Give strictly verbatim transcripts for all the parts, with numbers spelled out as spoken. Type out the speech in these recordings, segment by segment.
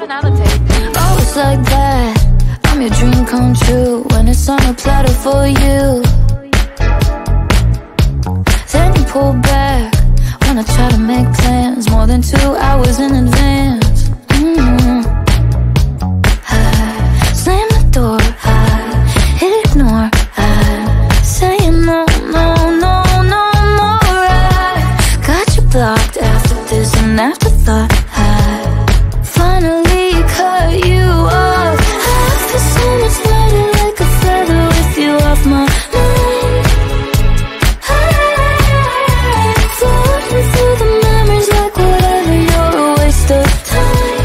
not another tape. Oh, it's like that. I'm your dream come true when it's on a platter for you. Then you pull back when I try to make plans more than two hours in advance. Mm-hmm. I slam the door, I ignore, I say no, no, no, no more. I got you blocked after this and afterthought. I finally cut you off. I feel so much lighter like a feather with you off my mind. I'm floating through the memories like whatever, you're a waste of time.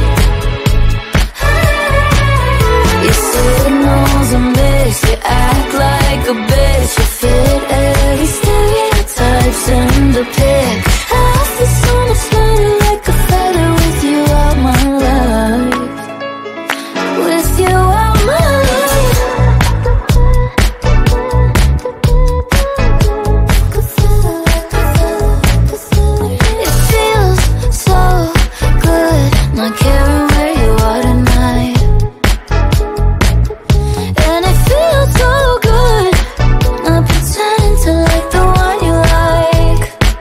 Your signals are mixed, you act like a bitch. You fit every stereotype, send a pic. I feel so much lighter like a feather with you out my life. With you out my life. It feels so good not caring where you are tonight. And it feels so good not pretending to like the one you like.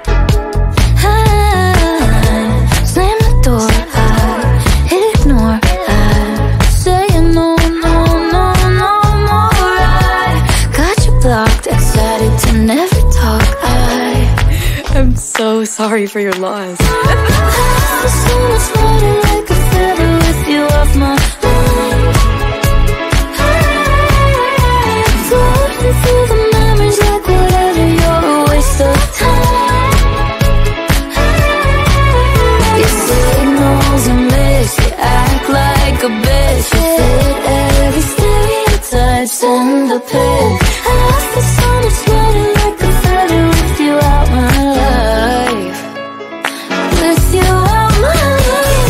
I slam the door, I ignore, I say no, no, no, no more. I got you blocked, excited to never talk. I I'm so sorry for your loss. I feel so much lighter like a feather with you off my mind. I'm floating through the memories like whatever, you're a waste of time. Your signals are mixed, you act like a bitch. You fit every stereotype, send a pic. I feel so much lighter like a feather with you out my life. With you out my life.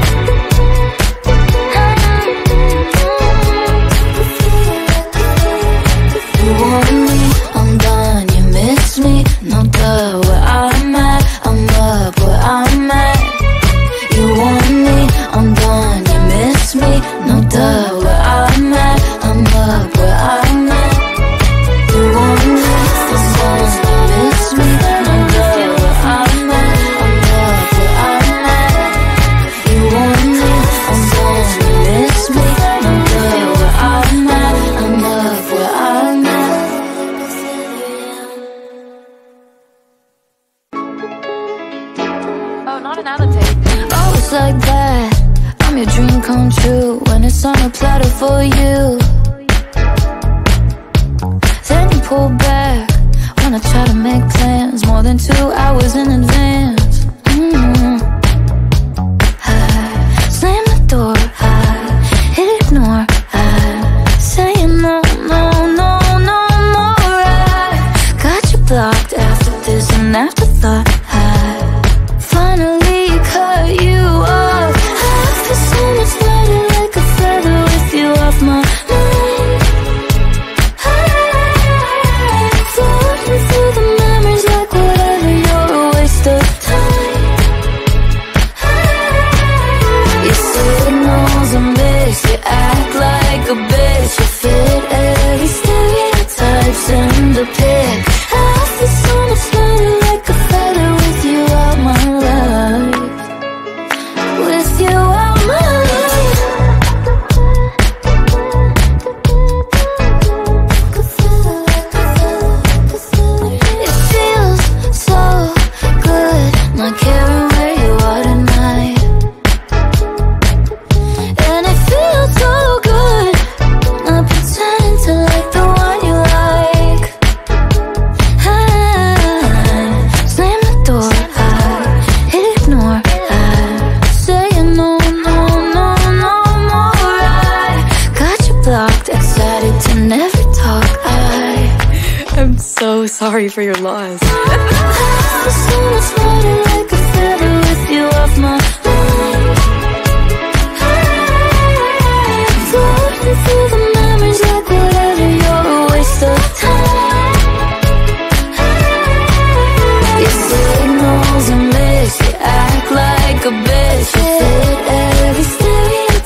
You want me, I'm done, you miss me. No duh, where I'm at, I'm up where I'm at. You want me, I'm done, you miss me. No duh, where I'm at, I'm up where I'm at. You want me, I'm done, you miss me. No duh, where I'm at, I'm up where I'm at. You want me, I'm done, you miss me. No duh, where I'm at, I'm up where I'm at. Oh, not another tape. Oh, it's like that. I'm your dream come true when it's on a platter for you. Then you pull back when I try to make plans more than two hours in advance. Mm-hmm. I slam the door, I ignore, I say no, no, no, no more. I got you blocked after this and afterthought. I finally cut you off. I feel so much lighter like a feather with you off my mind. I'm floating through the memories like whatever, you're a waste of time. Your signals are mixed, you act like a bitch. You fit every stereotype, send a pic. I feel so much lighter like a feather with you out my life. With you out my life. It feels so good not caring where you are tonight. And it feels so good not pretending to like the one you like. I slam the door, I ignore, I say no, no, no, no more. I got you blocked, excited to never talk. I I'm so sorry for your loss. I feel so much lighter like a feather with you off my mind. I'm floating through the memories like whatever, you're a waste of time. Your signals are mixed, you act like a bitch. You fit every stereotype,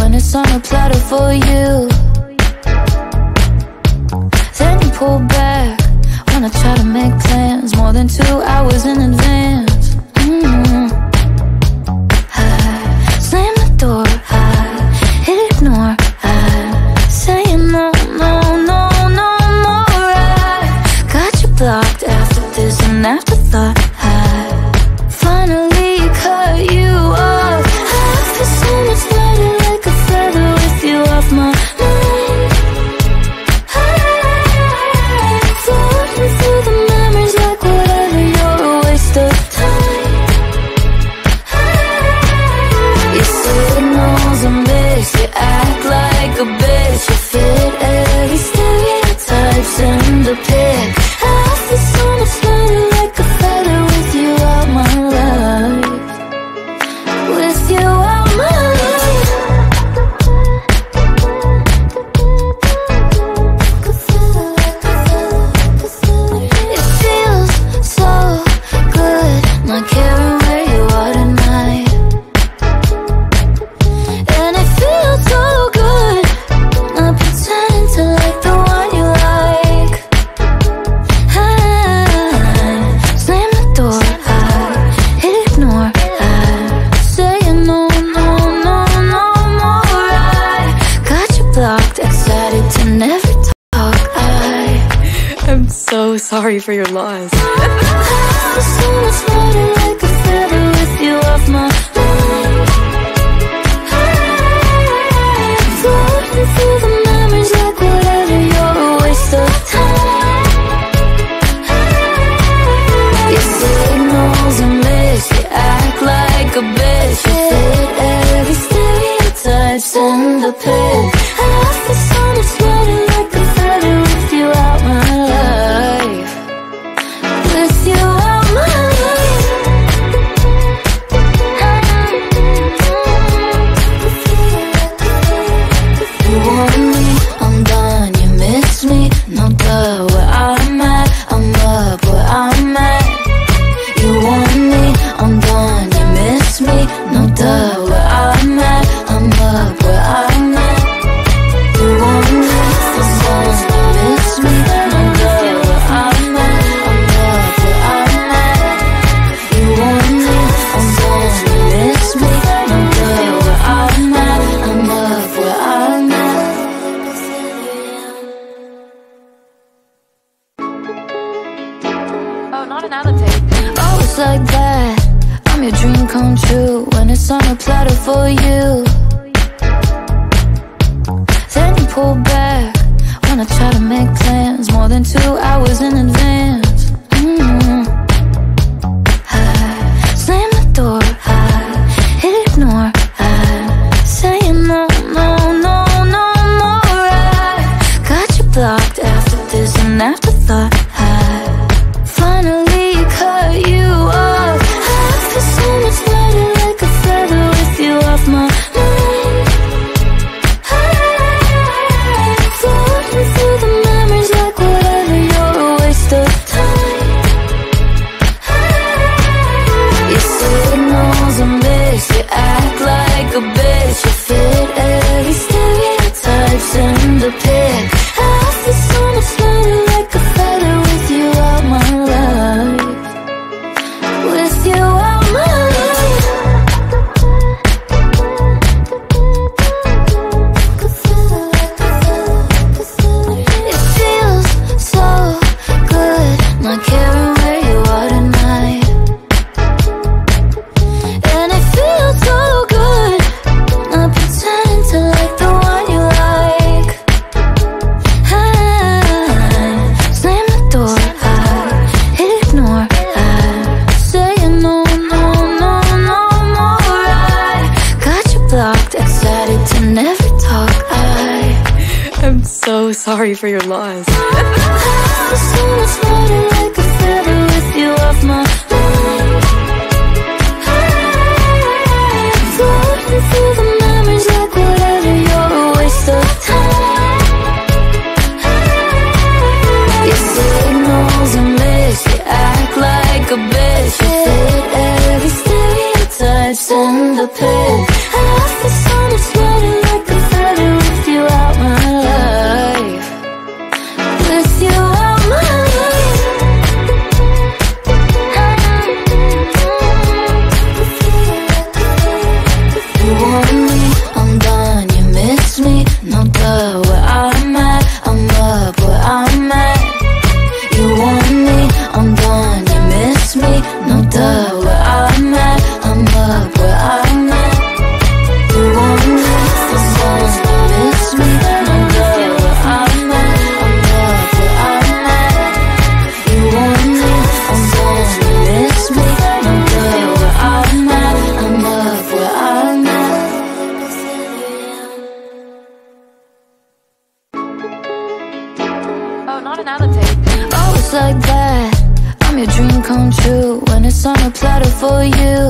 when it's on a platter for you. Then you pull back when I try to make plans more than two hours in advance. mm-hmm. I slam the door, I ignore, I say no, no, no, no more. I got you blocked after this and afterthought. I finally cut you off. I feel so much lighter, like a feather with you off my mind. I'm floating through the memories like whatever, you're a waste of time. Your signals are mixed, you act like a bitch. You fit every stereotype, send the pic. I feel so much lighter, like a feather with you out my life. With you out my life. It feels so good, not caring where you are tonight. And it feels so good, not pretending to like the one you like. I slam the door, I ignore, I say no, no, no, no more. I got you blocked, excited to never talk. I I'm so sorry for your loss. feel so much lighter, like a feather with you off my mind. I'm floating through the memories like whatever, you're a waste of time. Your signals are mixed, you act like a bitch. You fit every stereotype, send the pic. I feel so much lighter, like a feather with you out my life. With you out my life. You want me, I'm done. You miss me, no duh. Where I'm at, I'm up where I'm at. You want me, I'm done. You miss me, no duh. Where I'm at, I'm up where I'm at. You want me, I'm done. You miss me, no duh. Where I'm at, I'm up where I'm at. You want me, I'm done. You miss me, no duh. Where I'm at, I'm up where I'm at. Oh, not another tape. Oh, it's like that. I'm your dream come true when it's on a platter for you. Then you pull back when I try to make plans more than two hours in advance. mm-hmm. I slam the door, I ignore, I say no, no, no, no more. I got you blocked after this and afterthought. I finally cut you off. I feel so much lighter, like a feather with you off my mind. I'm floating through the memories like whatever, you're a waste of time. Your signals are mixed, you act like a bitch. You fit every stereotype, send the pic. I feel so much lighter, like a feather with you out my life. With you out my life. It feels so good, not caring where you are tonight. And it feels so good, not pretending to like the one you like. I slam the door, I ignore, I say no, no, no, no more. I got you blocked, excited to never talk. I I'm so sorry for your loss. feel so much lighter, like a feather with you off my mind. I'm floating through the memories like whatever, you're a waste of time. Your signals are mixed, you act like a bitch. You fit every stereotype, send the pic. I feel so much lighter, like not another take. Oh, it's like that. I'm your dream come true when it's on a platter for you.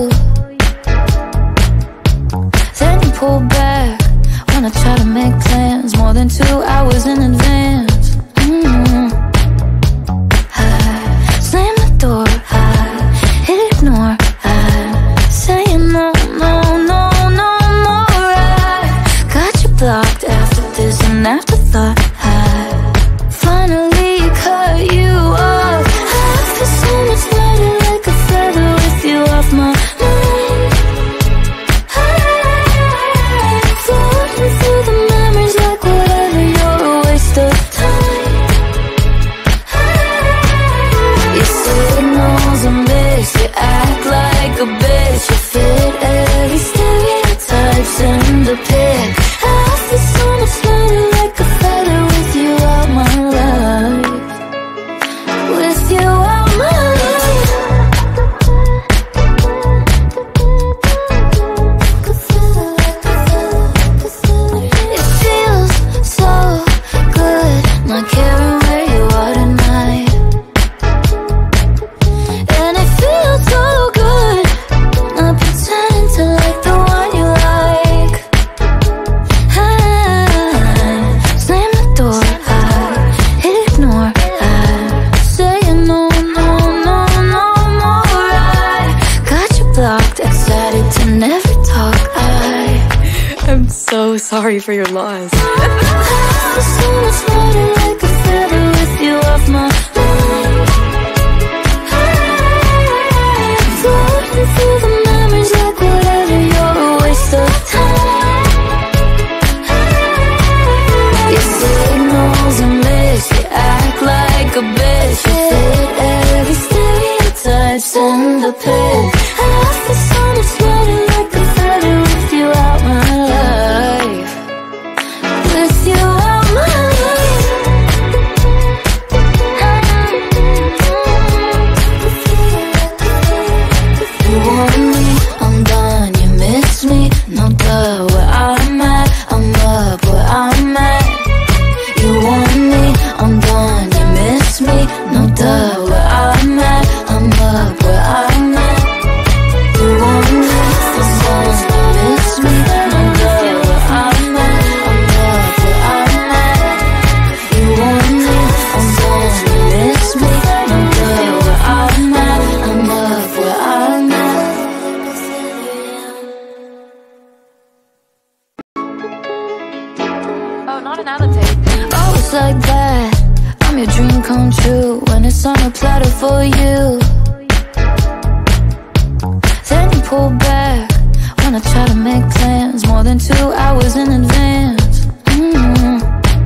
Then you pull back when I try to make plans more than two hours in advance. mm. I slam the door, I ignore, I say no, no, no, no more. I got you blocked after this and afterthought. I finally cut you off. I feel so much lighter like a feather with you off my mind. I'm floating through the memories like whatever, you're a waste of time. Your signals are mixed, you act like a bitch. You fit every stereotype, send a pic. I feel so much lighter like a feather with you out my life. With you out my life. It feels so good not caring where you are tonight. And it feels so good not pretending to like the one you like. I slam the door, I ignore, I say no, no, no, no more. I got you blocked, excited to never talk. I I'm so sorry for your loss. feel so much lighter like a feather with you off my mind. I'm floating through the memories like whatever, you're a waste of time. Your signals are mixed, you act like a bitch. You fit every stereotype, send a pic. I feel so much lighter like a feather with you out my life. With you out my life. You want me, I'm done. You miss me, no duh. Where I'm at, I'm up where I'm at. You want me, I'm done. You miss me, no duh. Where I'm at, I'm up where I'm at. You want me, I'm done. You miss me, no duh. Where I'm at, I'm up where I'm at. You want me, I'm done. You miss me, no duh. Where I'm at, I'm up where I'm at. Oh, not another take. Oh, it's like that. I'm your dream come true when it's on a platter for you. Then you pull back when I try to make plans more than two hours in advance. mm.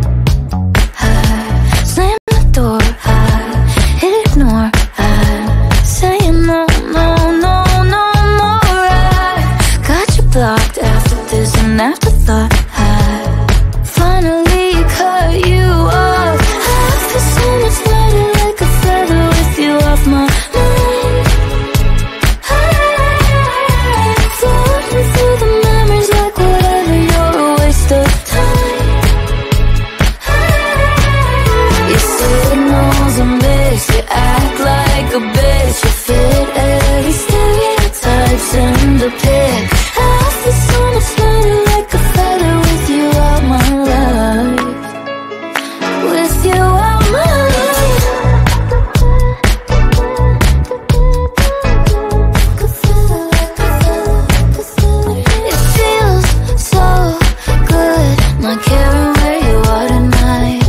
I slam the door, I ignore, I say no, no, no, no more. I got you blocked after this and afterthought. I finally cut you off. I feel so much lighter like a feather with you off my mind. I'm floating through the memories like whatever, you're a waste of time. Your signals are mixed, you act like a bitch. You fit every stereotype, send a pic. I feel so much lighter like a feather with you out my life. With you out my life. It feels so good not caring where you are tonight.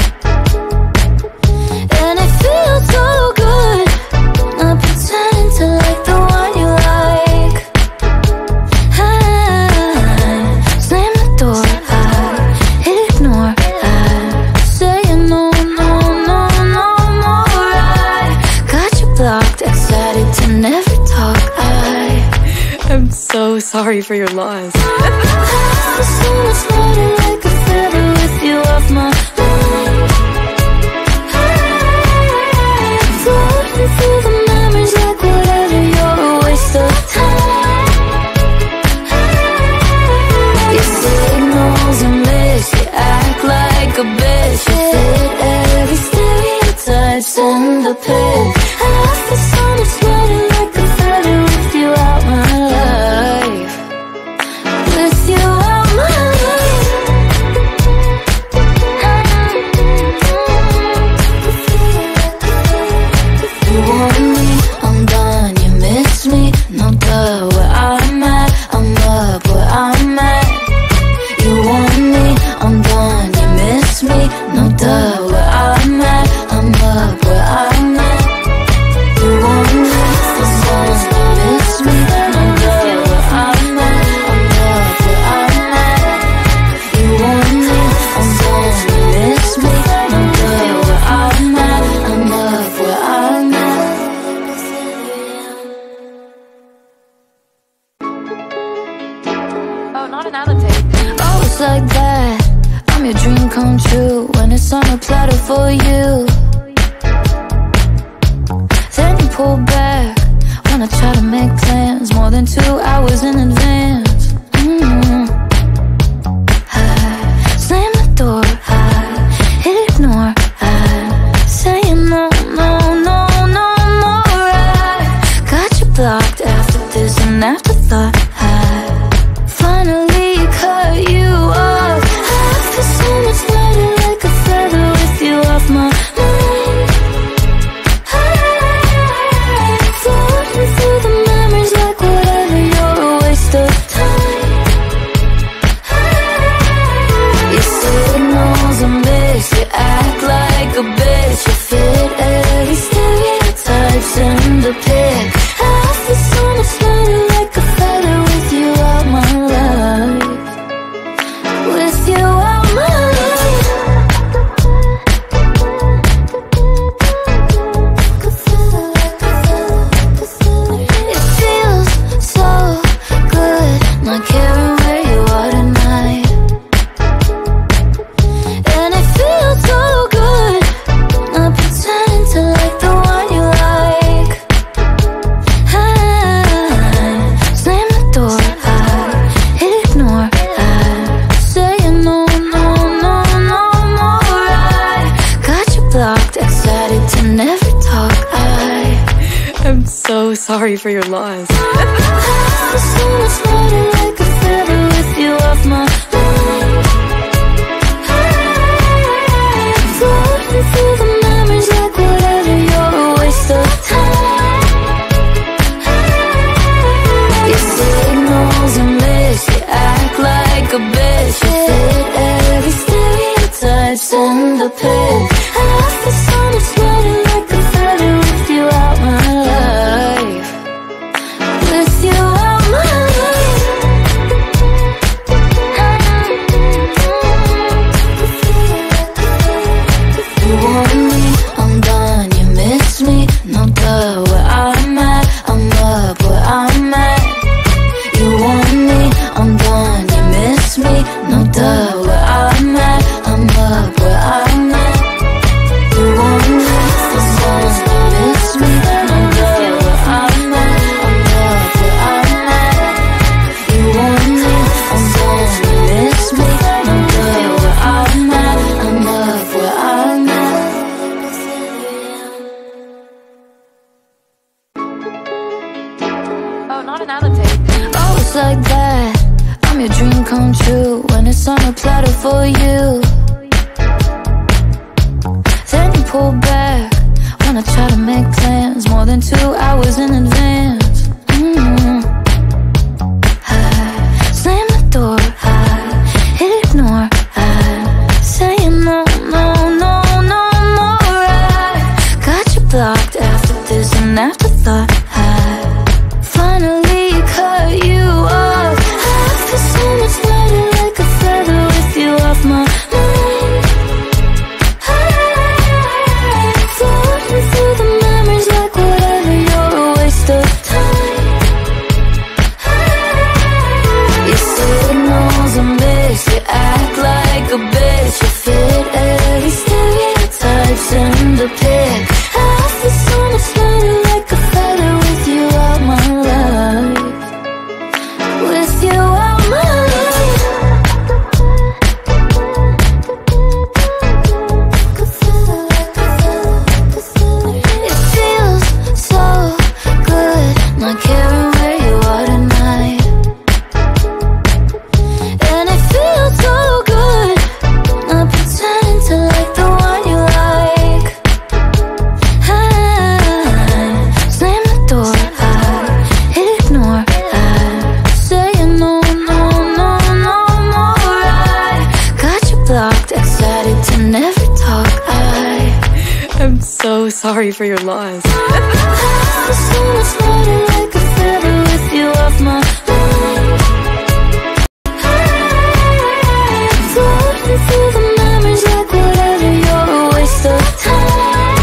And it feels so good not pretending to like the one you like. I slam the door, I ignore, I say no, no, no, no more. I got you blocked, excited to never talk. I I'm so sorry for your loss. feel so much lighter like a feather with you off my mind. I'm floating through the memories like whatever, you're a waste of time. Your signals are mixed, you act like a bitch. You fit every stereotype, the pit. And I feel so much lighter like a feather with you out my life. With you out my life. You want me, I'm done, you miss me. No duh, where I'm at, I'm up where I'm at. You want me, I'm done, you miss me. No duh, where I'm at, I'm up where I'm at. You want me, I'm done, you miss me. No duh, where I'm at, I'm up where I'm at. You want me, I'm done, you miss me. No duh, where I'm at, I'm up where I'm at. Oh, not another tape. Oh, it's like that. I'm your dream come true when it's on a platter for you. Then you pull back when I try to make plans more than two hours in advance. mm-hmm. I slam the door, I hit ignore, I say no, no, no, no more. I got you blocked after this and afterthought. I finally cut you off. I feel so much lighter like a feather with you off my mind. I'm floating through the memories like whatever, you're a waste of time. Your signals are mixed, you act like a bitch. You fit every stereotype's in the pit. I feel so much lighter like a feather with you out my life. With you out my life. It feels so good not caring where you are tonight. And it feels so good not pretending to like the one you like. I slam the door, I hit ignore, I say no, no, no, no more. I got you blocked, excited to never talk. I I'm so sorry for your loss. feel so much lighter like a feather with you off my mind. I'm floating through the memories like whatever, you're a waste of time. Your signals are mixed, you act like a bitch. You fit every stereotype's in the pit. And I feel so much lighter like a feather with you out my life. With you out my life. You want me, I'm done, you miss me. No duh, where I'm at, I'm up where I'm at. You want me, I'm done, you miss me. No duh, where I'm at, I'm up where I'm at. You want me, I'm done, you miss me. No duh, where I'm at, I'm up where I'm at. You want me, I'm done, you miss me. No duh, where I'm at, I'm up where I'm at. Oh, not another tape. Oh, it's like that. I'm your dream come true when it's on a platter for you. Then you pull back when I try to make plans more than two hours in advance. mm-hmm. I slam the door, I hit ignore, I say no, no, no, no more. I got you blocked after this and afterthought. I finally cut you off. I feel so much lighter like a feather with you off my mind. I'm floating through the memories like whatever, you're a waste of time. never talk. I I'm so sorry for your loss. I so much better like a feather with you off my mind. Floating through the memories like whatever, you're a waste of time.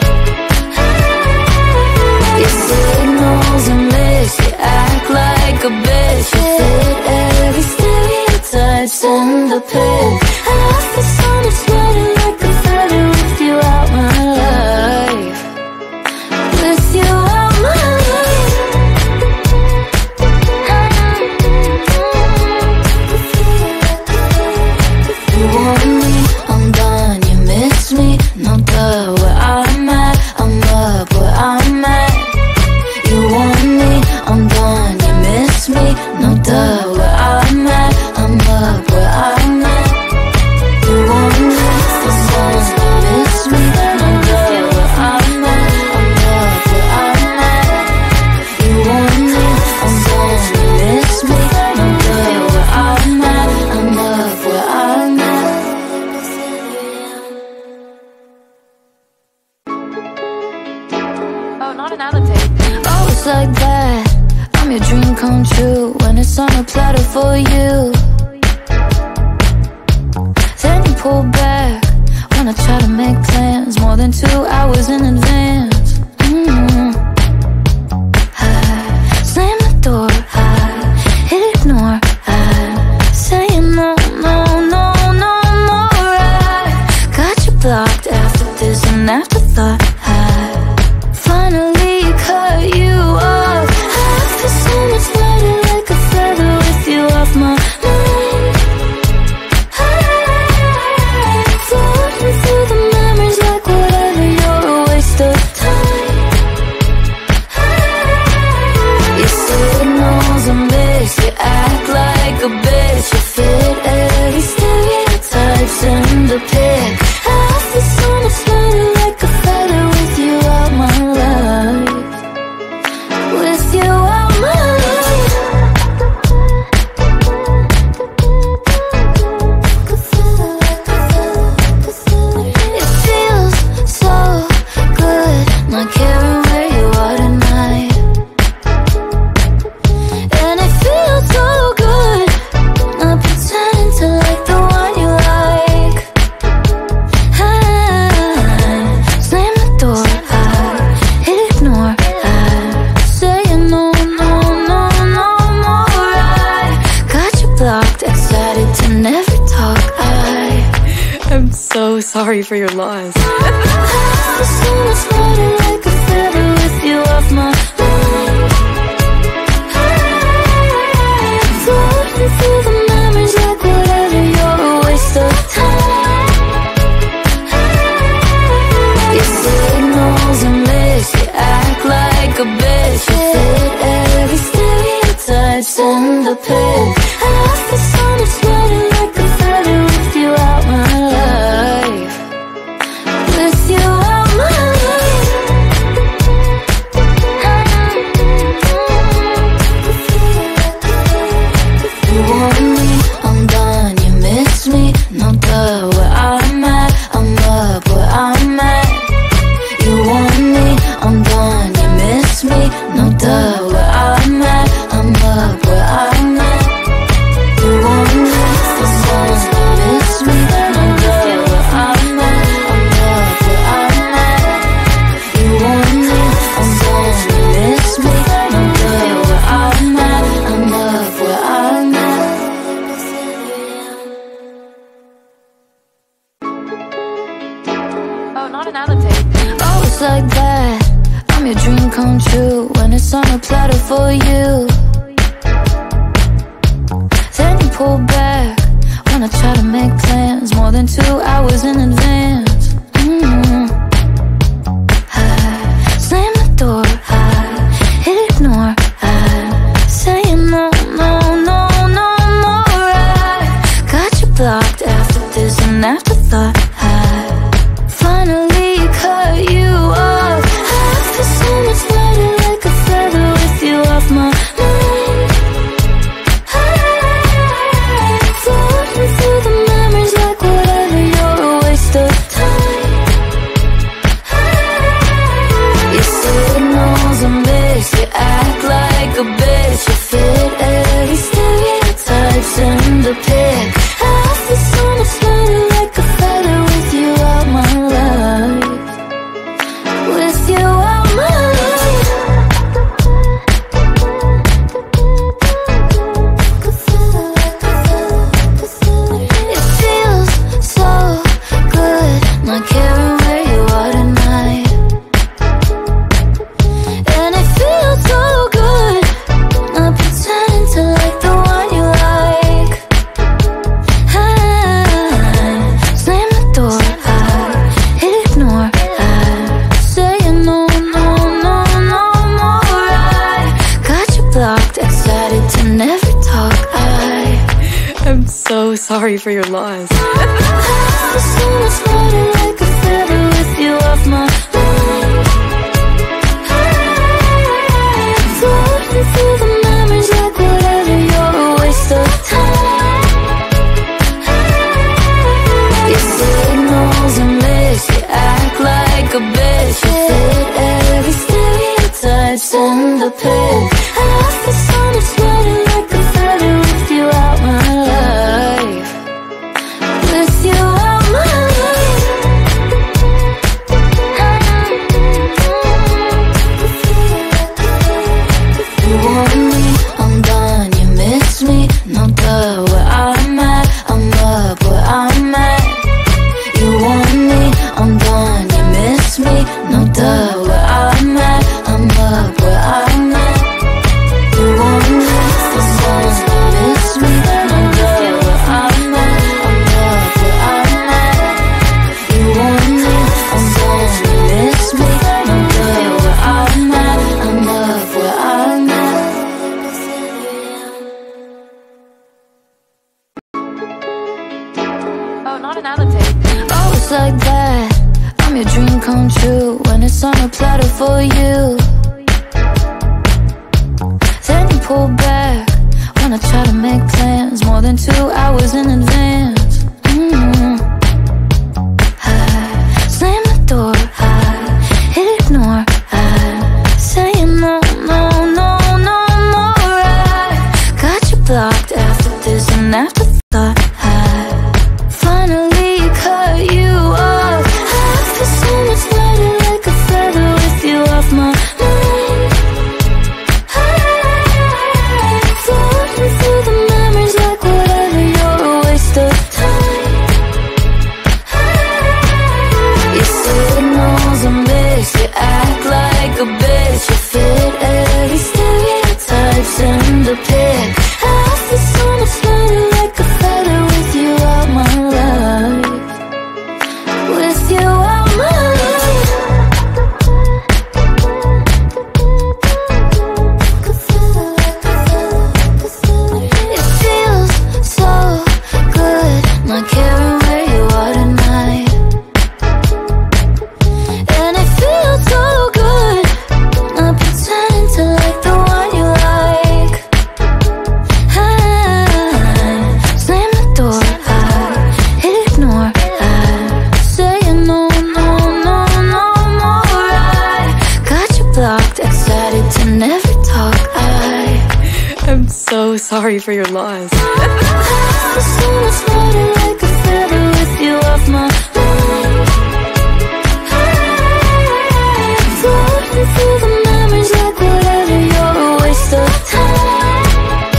Your signals are missed, you act like a bitch. You fit every stereotype, send the pic. I feel so much better like a feather with you out my life. With you out my life. You want me, I'm done, you miss me. No duh, where I'm at, I'm up where I'm at. You want me, I'm done, you miss me. No duh, where I'm at, I'm up where I'm at. You want me, I'm done, you miss me. No duh, where I'm at, I'm up where I'm at. You want me, I'm done, you miss me. No duh, where I'm at, I'm up where I'm at. Oh, not another tape. Oh, it's like that. I'm your dream come true when it's on a platter for you. Then you pull back when I try to make plans more than two hours in advance. mm-hmm. I slam the door, I hit ignore, I say no, no, no, no more. I got you blocked after this and afterthought. I finally cut you off. I feel so much better like a feather with you off my mind. Floating through the memories like whatever, you're a waste of time. Your signals are mixed, you act like a bitch. You fit every stereotype, send the pic. I feel so much better like a feather with you out my life. With you out my life. It feels so good not caring where you are tonight. And it feels so good not pretending to like the one you like. I slam the door, I hit ignore, I say no, no, no, no more. I got you blocked, excited to never talk. I I'm so sorry for your loss. I feel so much better like a feather with you off my mind. Floating through the memories like whatever, you're a waste of time. Your signals are mixed, you act like a bitch. You fit every stereotype, send the pic. I feel so much better like a feather with you out my life. With you out my life. You want me, I'm done, you miss me. No duh, where I'm at, I'm up where I'm at. You want me, I'm done, you miss me. No duh, where I'm at, I'm up where I'm at. You want me, I'm done, you miss me. No duh, where I'm at, I'm up where I'm at. You want me, I'm done, you miss me. No duh, where I'm at, I'm up where I'm at. Oh, not another tape. Oh, it's like that. I'm your dream come true when it's on a platter for you. Then you pull back when I try to make plans more than two hours in advance. mm-hmm. I slam the door, I hit ignore, I say no, no, no, no more. I got you blocked after this and afterthought. I finally cut you off. I feel so much better like a feather with you off my mind. Floating through the memories like whatever, you're a waste of sorry for your loss. The sun is floating like a feather with you off my mind. Floating through the memories like whatever, you're a waste of time. Your signals are missed, you act like a bitch. You fit every stereotype, send the pic. Half the sun is floating like a feather with you out my life. With you out my life. You want me, I'm done, you miss me. No duh, where I'm at, I'm up where I'm at. You want me, I'm done, you miss me. No duh, where I'm at, I'm up where I'm at. You want me, I'm done, you miss me. No duh, where I'm at, I'm up where I'm at. You want me, I'm done, you miss me. No duh, where I'm at, I'm up where I'm at. Oh, not another tape. Oh, it's like that. I'm your dream come true when it's on a platter for you. Then you pull back when I try to make plans more than two hours in advance. mm. I slam the door, I ignore, I say no, no, no, no more. I got you blocked after this and afterthought. I finally cut you off. Half the sun is floating like a feather with you off my mind. Floating through the memories like whatever, you're a waste of time. Your signals are missed, you act like a bitch. You fit every stereotype, send a pic. Half the sun is floating like a feather with you out my life. With you out my life. It feels so good not caring where you are tonight. And it feels so good not pretending to like the one you like. I slam the door, I ignore, I say no, no, no, no more. I got you blocked, excited to never talk. I I'm so sorry for your loss. The sun is floating like a feather with you off my mind. Floating through the memories like whatever, you're a waste of time.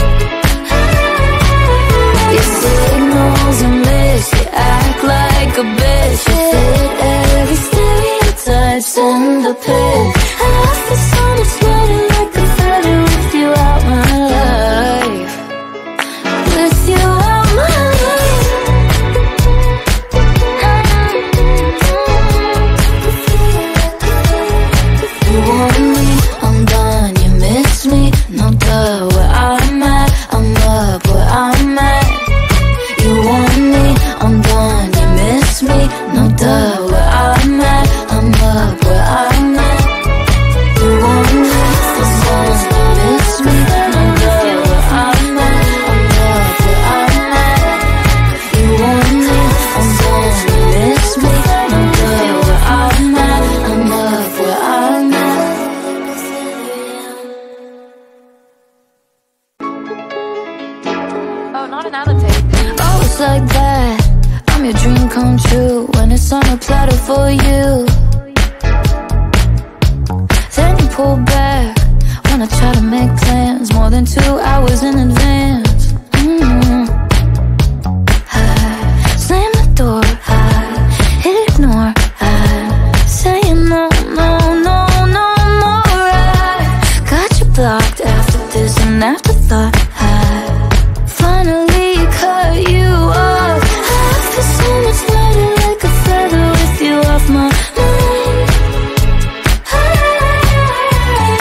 Your signals are missed, you act like a bitch. You fit every stereotype, send the pic. Half the sun is floating like a feather with you out my life. With you out my life. You want me, I'm done, you miss me. No duh, where I'm at, I'm up where I'm at. You want me, I'm done, you miss me. No duh, where I'm at, I'm up where I'm at. You want me, I'm done, you miss me. No duh, where I'm at, I'm up where I'm at. You want me, I'm done, you miss me. No duh, where I'm at, I'm up where I'm at. Oh, not another tape. Oh, it's like that. I'm your dream come true when it's on a platter for you. Then you pull back when I try to make plans more than two hours in advance. mm. I slam the door, I ignore, I say no, no, no, no more. I got you blocked after this and afterthought. I finally cut you off. Half the sun is floating like a feather with you off my mind.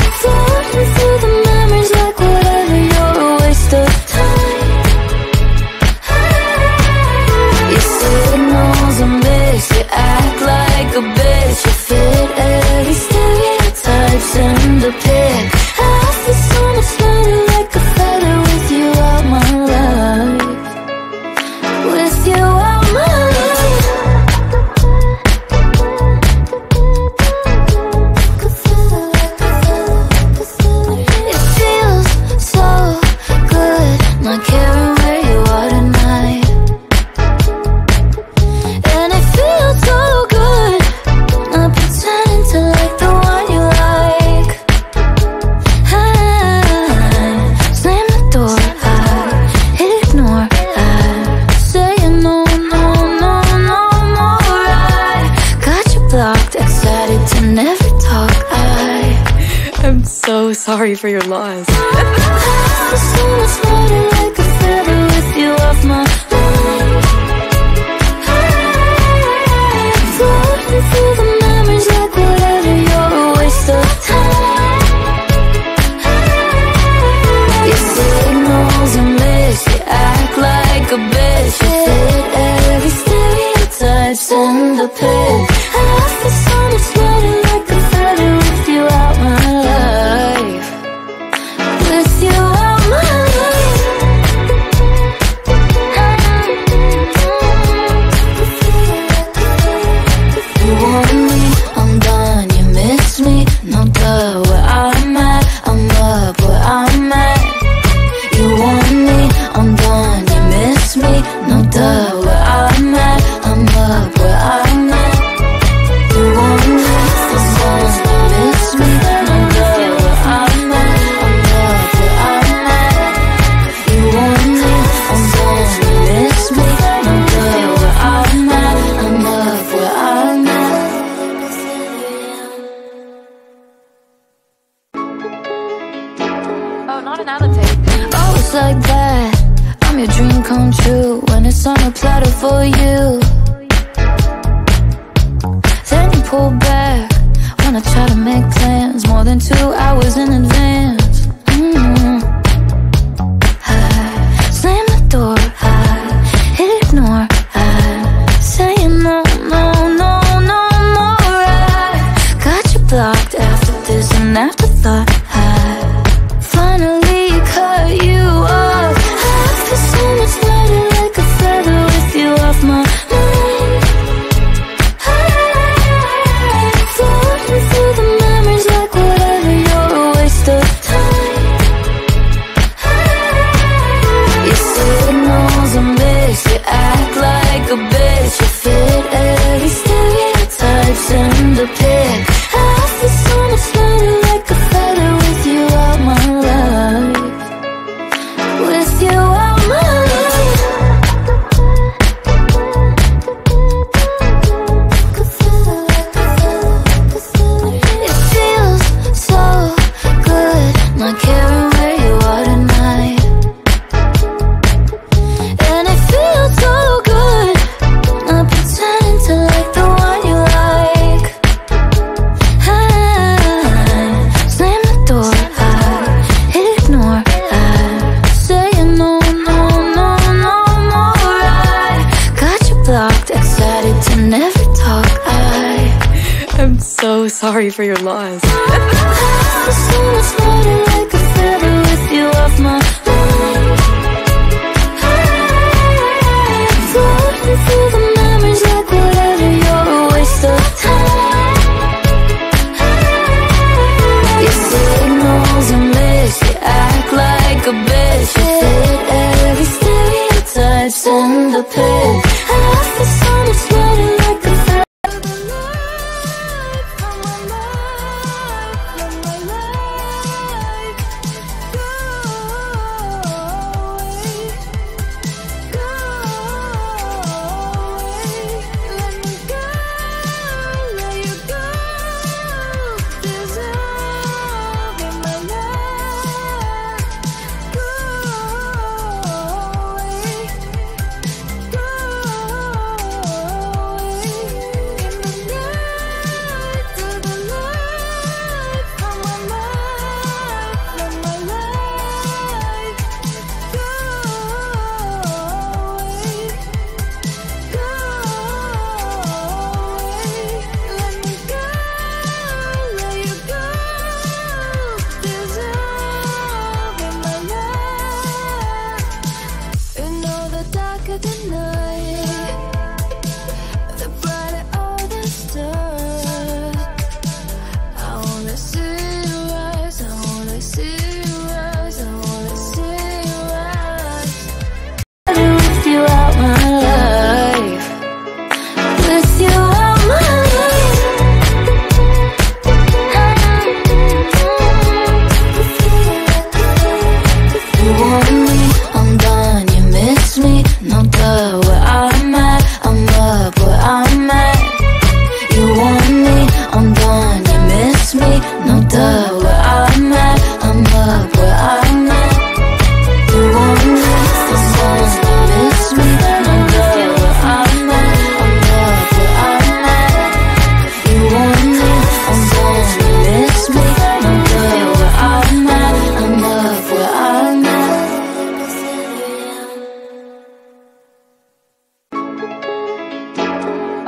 sorry for your lies. I feel so much lighter, like a feather with you off my mind. Floating through the memories like whatever, you're a waste of time. Your signals are missed, you act like a bitch. You fit every stereotype, send the pic. I feel so much lighter, like a feather with you out my life. With you out my life. You want me, I'm done, you miss me. No duh, where I'm at, I'm up where I'm at. You want me, I'm done, you miss me. No duh, where I'm at, I'm up where I'm at. You want me, I'm done, you miss me. No duh, where I'm at, I'm up where I'm at. You want me, I'm done, you miss me. No duh, where I'm at, I'm up where I'm at. Oh, not another tape. Oh, it's like that. I'm your dream come true when it's on a platter for you. Then you pull back when I try to make plans more than two hours in advance. mm. I slam the door, I hit ignore, I say no, no, no, no more. I got you blocked after this and afterthought. I finally cut you off. I feel so much lighter, like a feather with you off my mind. Floating through the memories like whatever, you're a waste of time. Your signals are missed, you act like a bitch. You fit every stereotype, send a pic. I feel so much lighter, like a feather with you out my life. With you out my life. It feels so good, not caring where you are tonight. And it feels so good, not pretending to like the one you like. I slam the door, I hit ignore, I say no, no, no, no more. I got you blocked, excited to never talk. I I'm so sorry for your lies. I feel so much lighter, like a feather with you off my mind. Floating through the memories like whatever, you're a waste of time. Your signals are missed, you act like a bitch. You fit every stereotype, send the pic. I feel so much lighter, like a feather.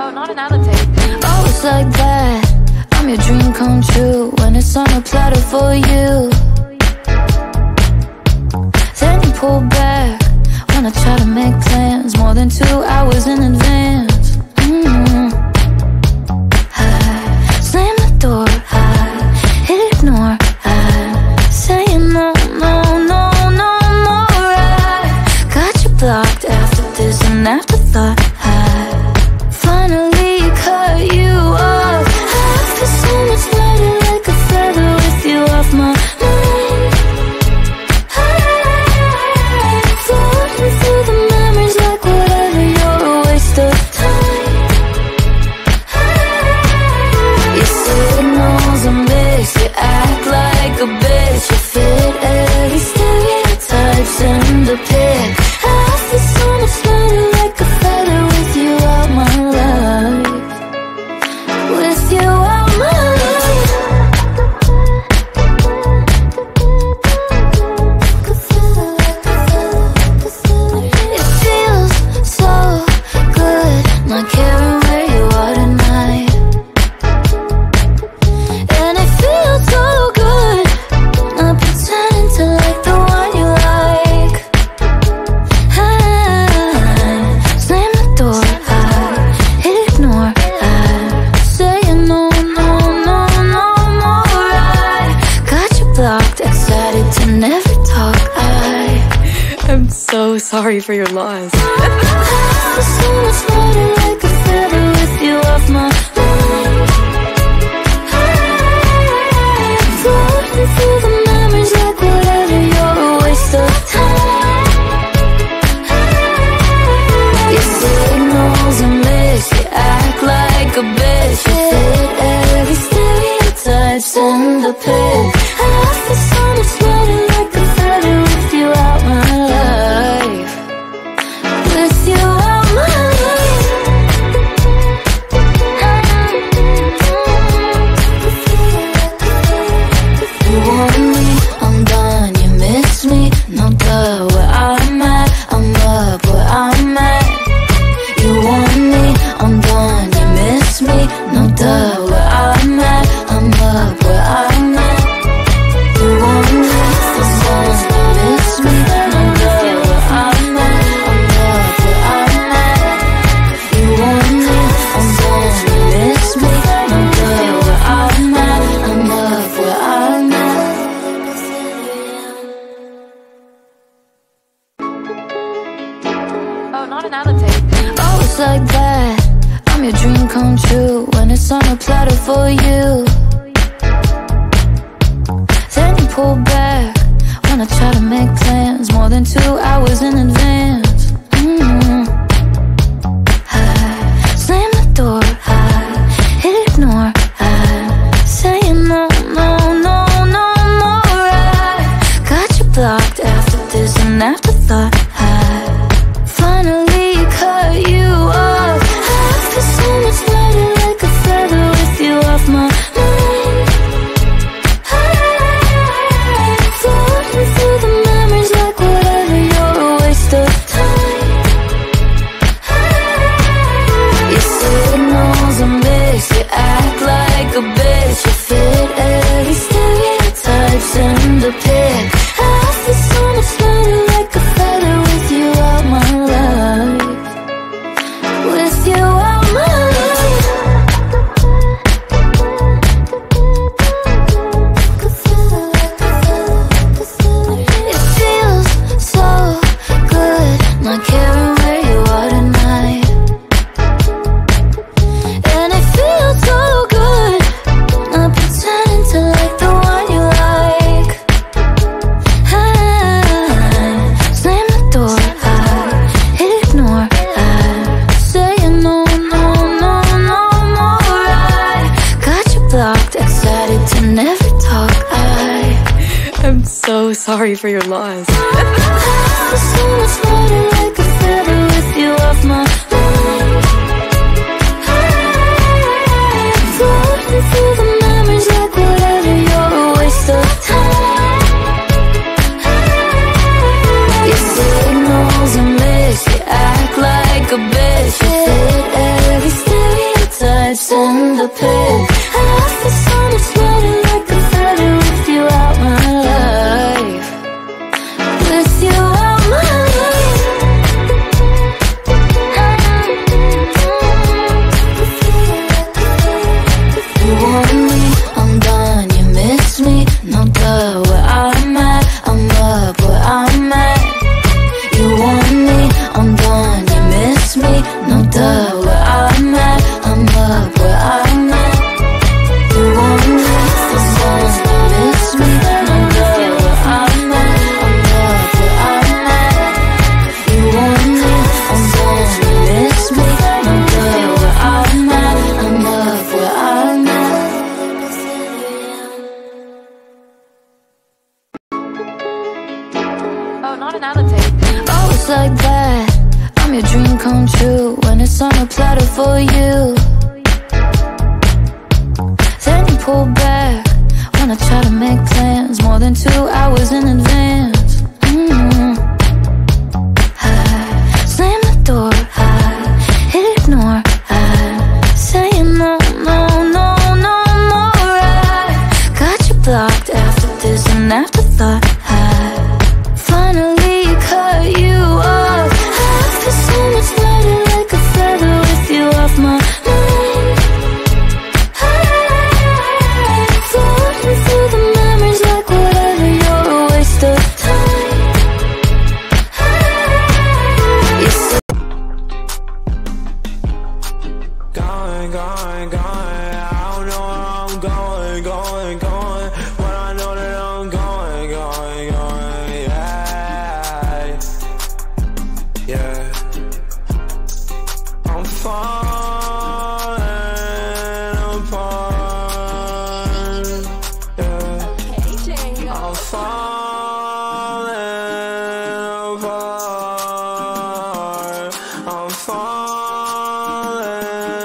Oh, not another tape. Oh, it's like that. I'm your dream come true when it's on a platter for you. Then you pull back when I try to make plans more than two hours in advance. mm-hmm. I slam the door, I ignore, I say no, no, no, no more. I got you blocked after this and afterthought. I finally cut you off. I feel so much lighter like a feather with you off my mind. I'm floating through the memories like whatever, you're a waste of time. Your signals are mixed, you act like a bitch. You fit every stereotype, send a pic. I feel so much lighter like a feather with you out my life. With you out my life. It feels so good not caring where you are tonight. And it feels so good not pretending to like the one you like. I slam the door, I ignore, I say no, no, no, no more. I got you blocked, excited to never talk. I I'm so sorry for your loss. I feel so much lighter like a feather with you off my mind. I'm floating through the memories like whatever, you're a waste of time. Your signals are mixed, you act like a bitch. You fit every stereotype, send a pic. I feel so much lighter like a feather with you out my life. With you out my life. You want me, I'm done, you miss me. No duh, where I'm at, I'm up where I'm at. You want me, I'm done, you miss me. No duh, where I'm at, I'm up where I'm at. You want me, I'm done, you miss me. No duh, where I'm at, I'm up where I'm at. You want me, I'm done, you miss me. No duh, where I'm at, I'm up where I'm at. Oh, not another tape. Oh, it's like that. I'm your dream come true when it's on a platter for you. Then you pull back when I try to make plans more than two hours in advance. mm-hmm. I slam the door, I ignore, I say no, no, no, no more. I got you blocked after this and afterthought. I finally cut you off. I feel so much lighter like a feather with you off my mind. I'm floating through the memories like whatever, you're a waste of time. Your signals are mixed, you act like a bitch. You fit every stereotype, send a pic. I feel so much lighter like a feather with you out my life. With you out my life. It feels so good not caring where you are tonight. And it feels so good not pretending to like the one you like. I slam the door, I ignore, I say no, no, no, no more. I got you blocked, excited to never talk. I I'm so sorry for your loss. I feel so much lighter like a feather with you off my mind. I'm floating through the memories like whatever, you're a waste of time. Your signals are mixed, you act like a bitch. You fit every stereotype, stereotypes in the pit. I feel so much lighter like a feather with you out my life. With you out my life. You want me, I'm done, you miss me. No duh, where I'm at, I'm up where I'm at. You want me, I'm done, you miss me. No duh, where I'm at, I'm up where I'm at. You want me, I'm done, you miss me. No duh, where I'm at, I'm up where I'm at. You want me, I'm done, you miss me. No duh, where I'm at, I'm up where I'm at. Oh, not another tape. Oh, it's like that. I'm your dream come true when it's on a platter for you. Then you pull back when I try to make plans more than two hours in advance. Mm-hmm. I slam the door, I hit ignore, I say no, no, no, no more. I got you blocked after this and afterthought. I finally cut you off. I feel so much lighter like a feather with you off my mind. I'm floating through the memories like whatever, you're a waste of time. You see, Going, going, going, I don't know where I'm going, going, going, but I know that I'm going, going, going, yeah, yeah. I'm falling apart, yeah. I'm falling apart, I'm falling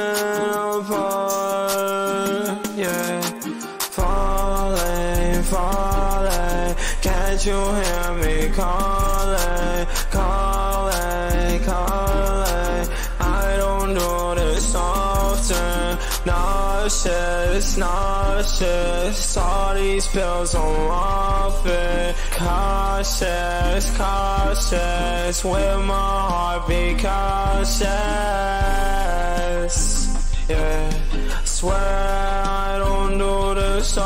apart, yeah. Falling, falling, can't you hear me calling, calling, calling? I don't do this often. Nauseous, nauseous, all these pills I'm off it. Cautious, cautious, with my heart be cautious, yeah. Swear I don't do this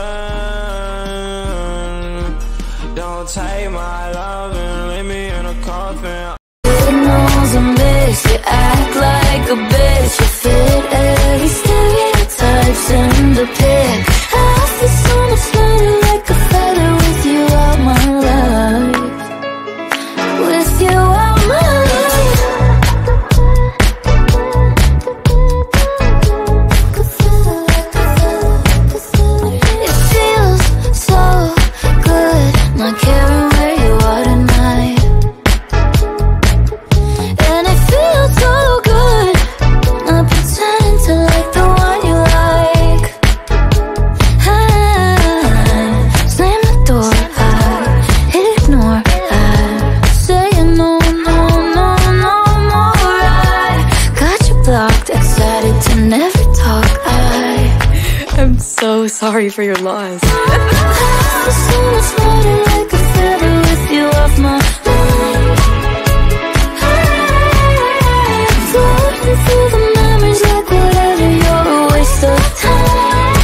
often. Don't take my love and leave me in a coffin. signals a miss. You act like a bitch. You fit every stereotypes in the pit. I feel so much lighter like a feather with you out my life. With you out my life. It feels so good not caring where you are tonight. And it feels so good not pretending to like the one you like. I slam the door, I hit ignore, I say no, no, no, no more. I got you blocked, excited to never talk. I I'm so sorry for your loss. I feel so much lighter like a feather with you off my mind. I'm floating through the memories like whatever, you're a waste of time.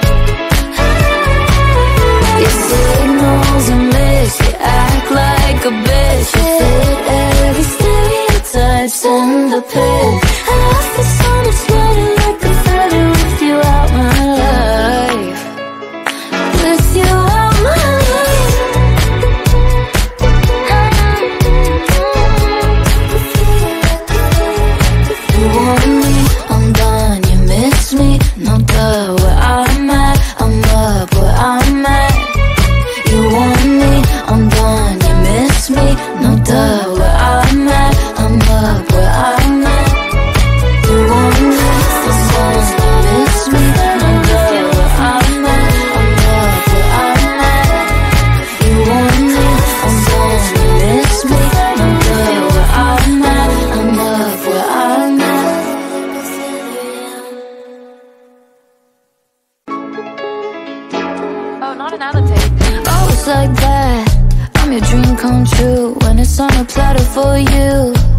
Your signals a miss, you act like a bitch. You fit every stereotypes in the pit. I feel so much lighter like a feather with you out my life. With you out my life. it's on a platter for you.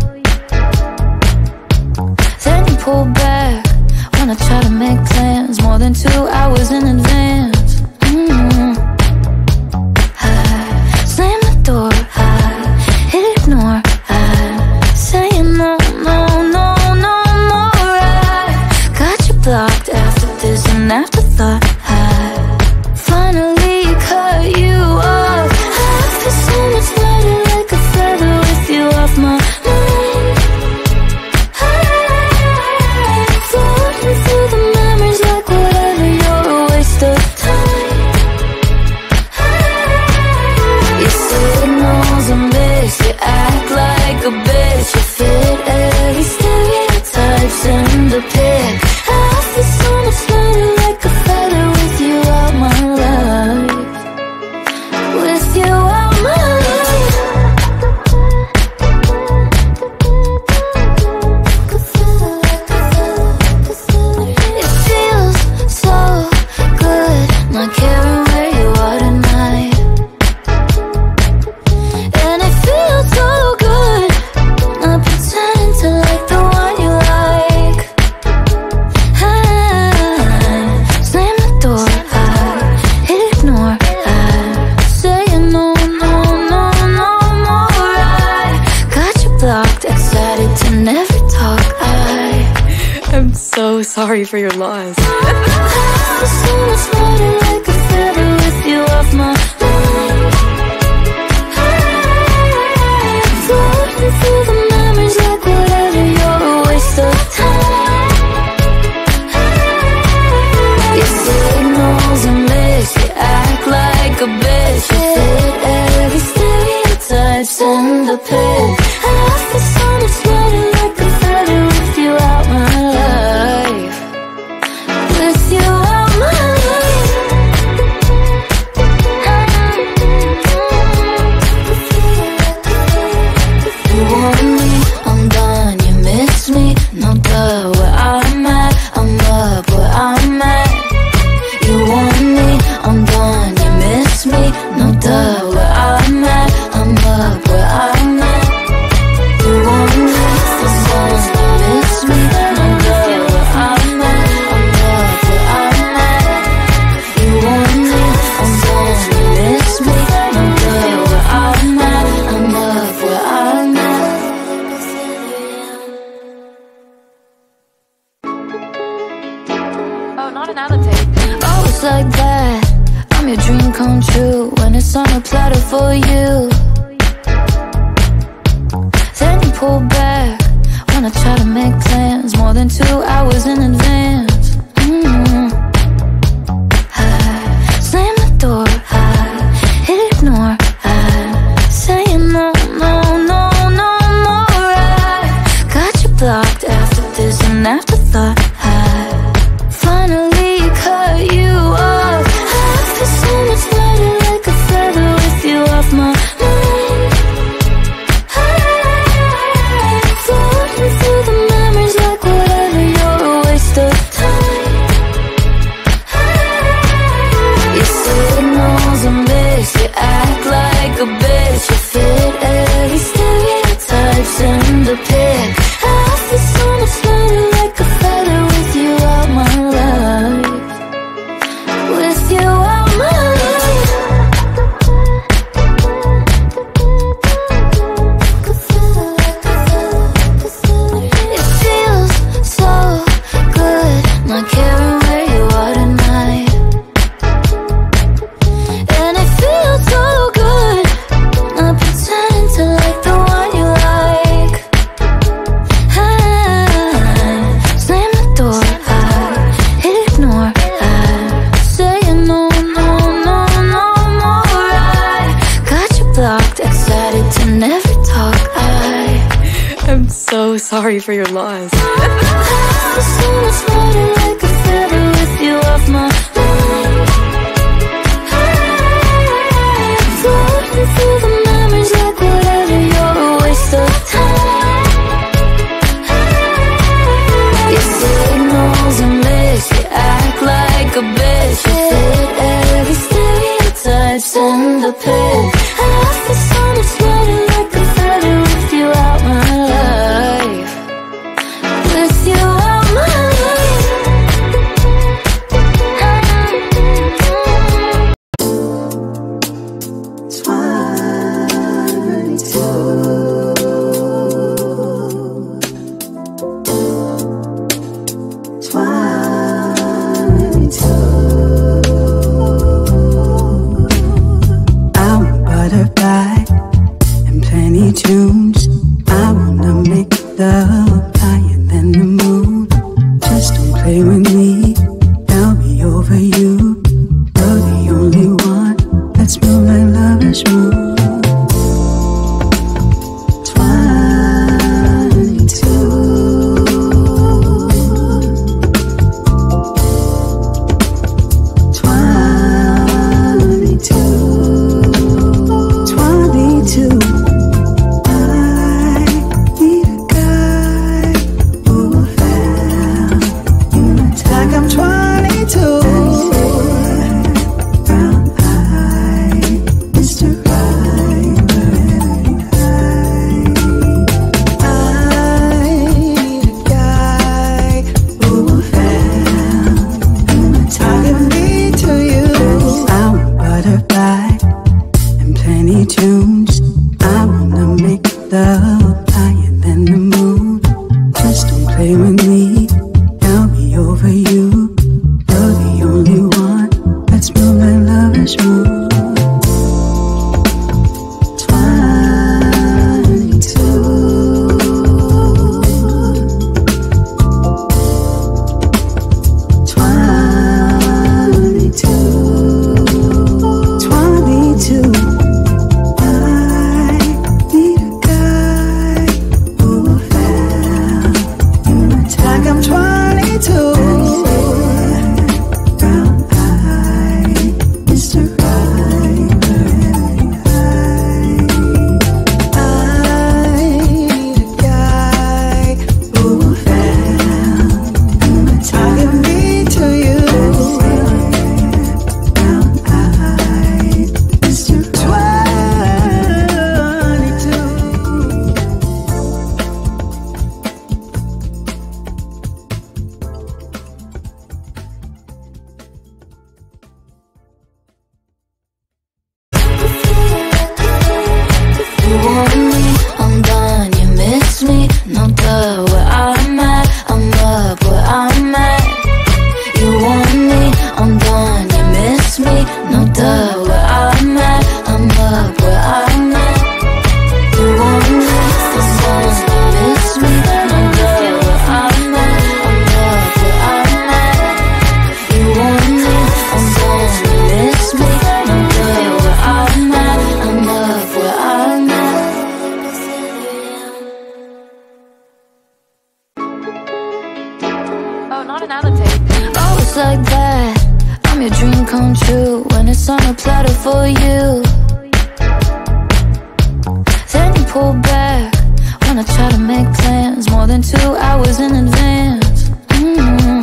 Then you pull back when I try to make plans more than two hours in advance. mm-hmm. I slam the door, I ignore, I say no, no, no, no more. I got you blocked after this, an afterthought. I finally cut you off. I feel so much lighter, like a feather with you off my mind. I'm floating through the memories like whatever, you're a waste of time. You signals a miss, you act like a bitch, you fit every stereotype, send the pic. I feel so much lighter, like a feather with you out my life. With you out my life. It feels so good, not caring where you are tonight. And it feels so good, not pretending to like the one you like. I slam the door, I ignore, I say no, no, no, no more. I got you blocked, excited to never talk. I I'm so sorry for your loss. I feel so much lighter, like a feather with you off my mind. I'm floating through the memories like whatever, you're a waste of time. Your signals a miss, you act like a bitch, you fit every stereotype, send the pic. I feel so much lighter, like a feather with you out my life. With you out my life. You want me, I'm done, you miss me, no duh. Where I'm at, I'm up where I'm at. You want me, I'm done, you miss me, no duh. Where I'm at, I'm up where I'm at. You want me, I'm done, you miss me, no duh. Where I'm at, I'm up where I'm at. You want me, I'm done, you miss me, no duh. Where I'm at, I'm up where I'm at. Oh, not another tape. Oh, it's like that. I'm your dream come true when it's on a platter for you. Then you pull back when I try to make plans more than two hours in advance. mm-hmm. I slam the door, I ignore, I say no, no, no, no more. I got you blocked after this, an afterthought. I finally cut you off. I feel so much lighter, like a feather with you off my mind. I'm floating through the memories like whatever, you're a waste of time. Your signals a miss, you act like a bitch, you fit every stereotype, send the pic. I feel so much lighter, like a feather with you out my life. With you out my life. It feels so good, not caring where you are tonight. And it feels so good, not pretending to like the one you like. I slam the door, I ignore, I say no, no, no, no more. I got you blocked, excited to never talk. I I'm so sorry for your loss. I feel so much lighter, like a feather with you off my mind. I'm floating through the memories like whatever, you're a waste of time. Your signals a miss, you act like a bitch, you fit every stereotype, send the pic. I feel so much lighter, like a feather Like that, I'm your dream come true when it's on a platter for you. Then you pull back when I try to make plans more than two hours in advance. mm-hmm.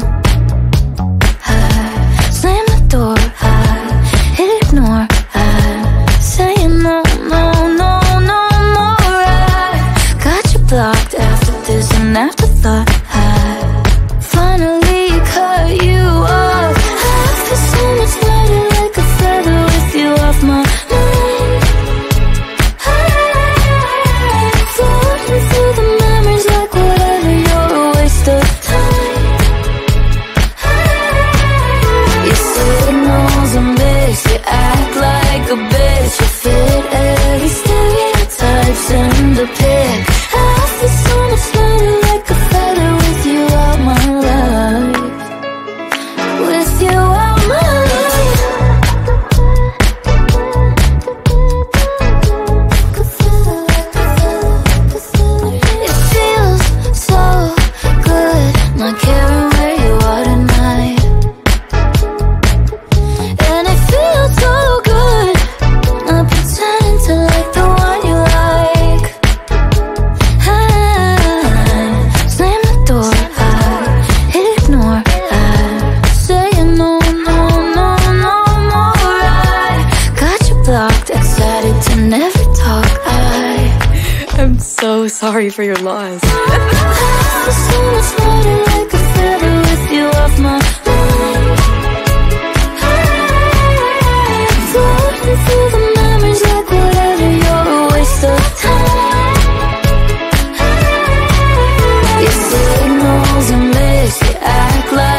I slam the door, I hit ignore, I say no, no, no, no more. I got you blocked after this and afterthought. I finally cut you off. I feel so much lighter, like a feather with you off my mind. I'm floating through the memories like whatever, you're a waste of time. Your signals are mixed, you act like a bitch, you fit every stereotype's in the pic. I feel so much lighter, like a feather with you out my life. With you out my life. It feels so good not caring where you are tonight. And it feels so good not pretending to like the one you like. I slam the door, I hit ignore, I say no, no, no, no more. I got you blocked, excited to never talk. I I'm so sorry for your loss. feel so much lighter, like a feather with you off my mind. Floating through the memories like whatever, you're a waste of time. Your signals are mixed, you act like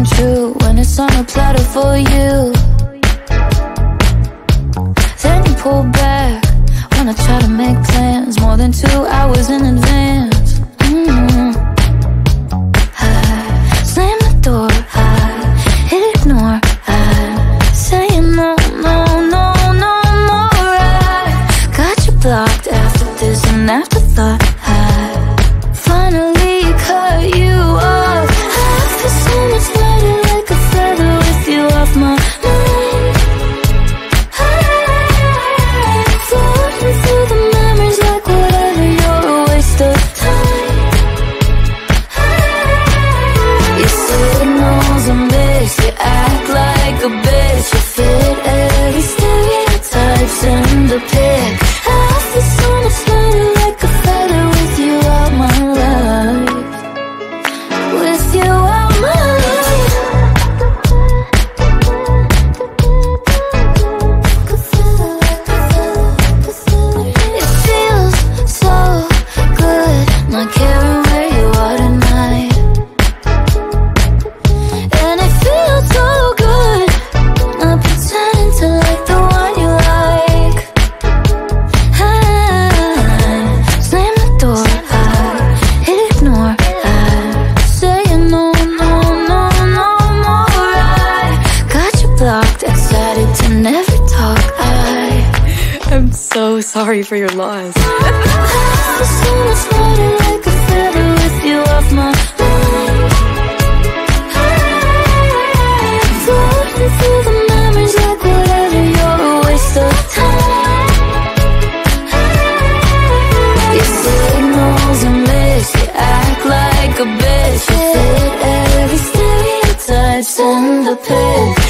come true when it's on a platter for you. Then you pull back when I try to make plans more than two hours in advance. mm-hmm. I slam the door, I hit ignore, I say no, no, no, no more. I got you blocked after this and afterthought. I finally cut you off. I feel so much lighter, like a feather with you off my mind. I'm floating through the memories like whatever, you're a waste of time. Your signals are mixed, you act like a bitch. You fit every stereotype, send the pic. I feel so much lighter, like a feather with you out my life. With you out my life. It feels so good not caring where you are tonight. And it feels so good not pretending to like the one you like. I slam the door, I hit ignore, I say no, no, no, no more. I got you blocked, excited to never talk. I I'm so sorry for your loss. I feel so much lighter, like a feather with you off my mind. I'm floating through the memories like whatever, you're a waste of time. Your signals are mixed, you act like a bitch. You fit every stereotype, send the pic.